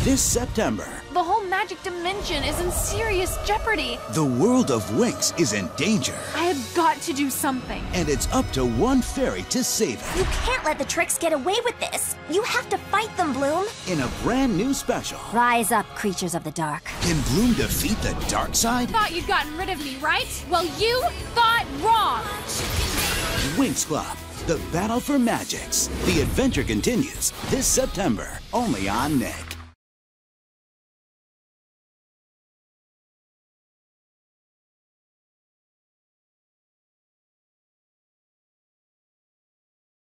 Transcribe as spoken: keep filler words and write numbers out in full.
This September. The whole magic dimension is in serious jeopardy. The world of Winx is in danger. I have got to do something. And it's up to one fairy to save it. You can't let the tricks get away with this. You have to fight them, Bloom. In a brand new special. Rise up, creatures of the dark. Can Bloom defeat the dark side? Thought you'd gotten rid of me, right? Well, you thought wrong. Winx Club, the battle for Magix. The adventure continues this September, only on Nick.